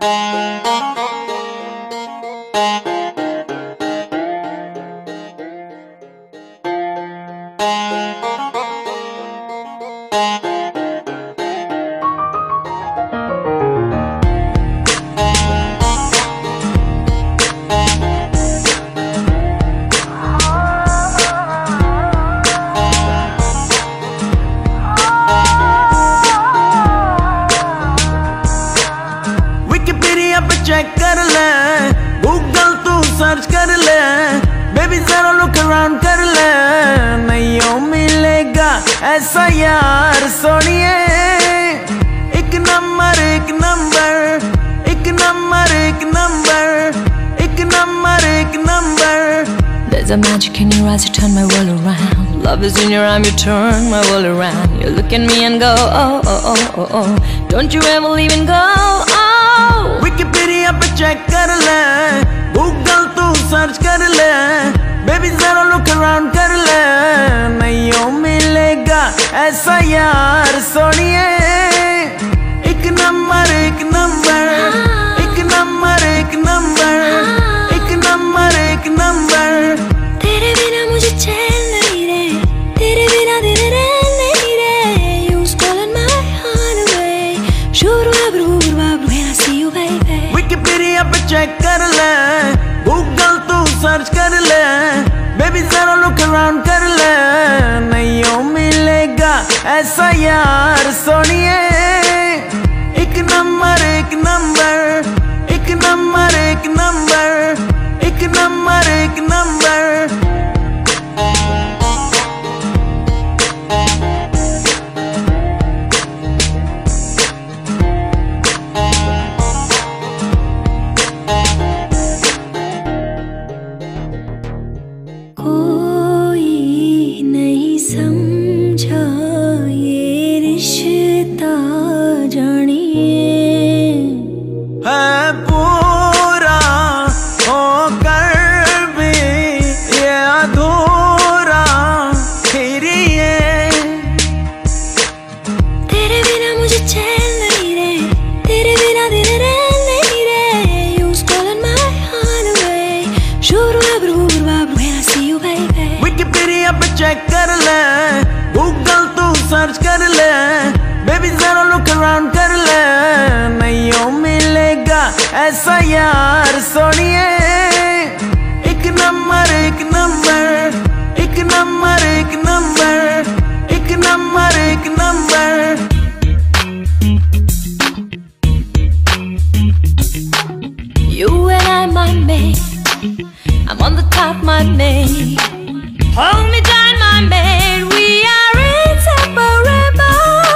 Check कर ले, Google तू सर्च कर ले, बेबी जरा लुक अराउंड कर ले, नहीं मिलेगा ऐसा यार सोनिए। एक नंबर एक नंबर, एक नंबर एक नंबर, एक नंबर एक number. There's a magic in your eyes, you turn my world around. Love is in your arm, you turn my world around. You look at me and go, oh, oh, oh, oh, oh. Don't you ever leave and go, oh. Wikipedia पे check कर ले, Google तू search कर ले, baby जरा look around कर ले, नहीं मिलेगा ऐसा यार सोनिए। एक नंबर एक नंबर, एक नंबर एक नंबर, एक नंबर एक नंबर। तेरे बिना मुझे चैन नहीं रे, तेरे बिना दिन रैन नहीं रे। You stolen my heart away, shuru abru abru when I see you baby। Wikipedia पे चेक कर ले, गूगल तू सर्च कर ले, बेबी जरा लुक अराउंड कर ले, नहीं मिलेगा ऐसा यार सोनिए। एक नंबर एक नंबर, एक नंबर एक नंबर, एक नंबर एक नंबर। कोई नहीं समझा ये रिश्ता जानिए, है पूरा होकर भी ये अधूरा फिर ये। तेरे बिना मुझे चैन नहीं रे, तेरे बिना दिन रैन नहीं रे। You stolen my heart away, shuru abru abru when I see you baby। Wikipedia पे चेक कर ले, गूगल तू सर्च कर ले, बेबी जरा लुक अराउंड कर ले, नहीं मिलेगा ऐसा यार सोनिए। एक नंबर एक नंबर, एक नंबर एक नंबर, एक नंबर एक number. You and I, my mate, I'm on the top, my mate. Hold me down, my mate, we are inseparable।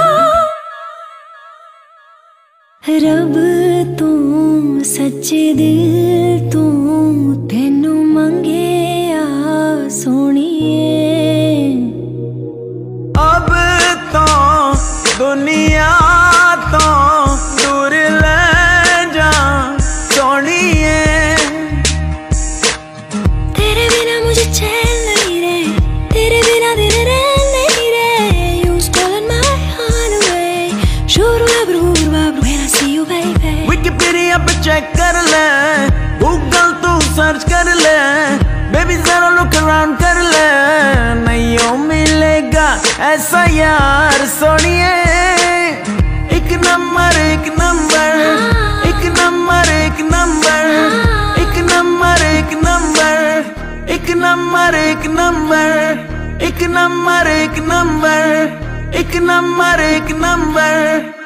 रब तू सच्चे दिल तू, तेनू मंगे आ सोनिए। अब तो दुनिया तो दूर ले जा सोनिए। तेरे बिना मुझे चैन नहीं रे, तेरे बिना दिन रैन नहीं रे। You stolen my heart away, shuru abru abru when I see you baby। Wikipedia पे चेक कर ले, गूगल तू सर्च कर ले, बेबी जरा लुक अराउंड कर ले, नहीं मिलेगा ऐसा यार सोनिए। एक नंबर एक नंबर, एक नंबर एक नंबर, एक नंबर एक नंबर, एक नंबर एक नंबर, एक नंबर एक नंबर, एक नंबर एक नंबर।